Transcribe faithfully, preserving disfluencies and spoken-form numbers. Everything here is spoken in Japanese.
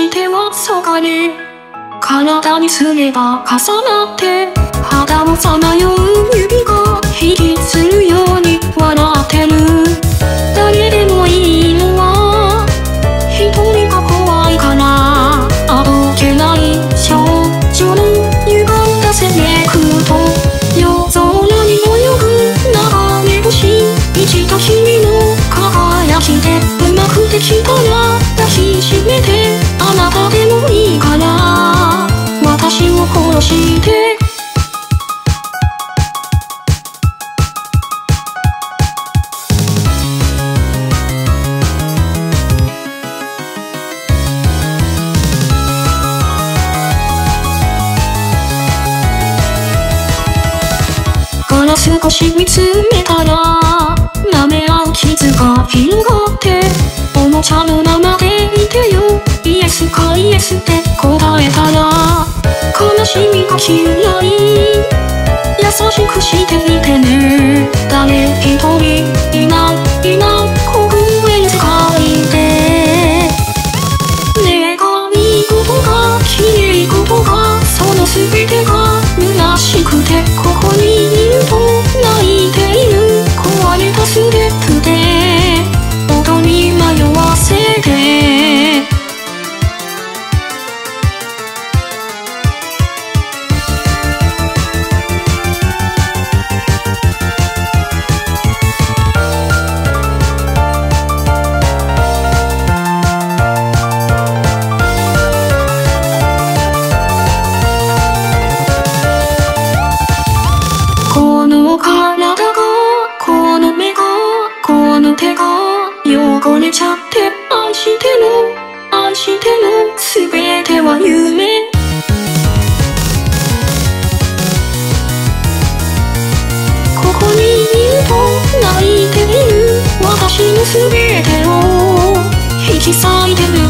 してはそがれ体にすれば重なって肌をさまよう指が引きつるように笑ってる。誰でもいいのは一人が怖いからあどけない少女の歪んだ攻めくと夜空に泳ぐ流れ星一度君の輝きでうまくできたら抱きしめてあなたでもいいから私を殺してガラス越し見つめたら舐め合う傷が広がっておもちゃのままでいてよイエスかイエスって答えたら悲しみが嫌い優しくしていてね誰一人いないいない国へ使いで願い事がきれい事がその全てが虚しくてここにいると泣いている壊れたステップで踊り迷わせてこの体がこの目がこの手が汚れちゃって愛してる愛してる全ては夢ここにいると泣いている私の全てを引き裂いてる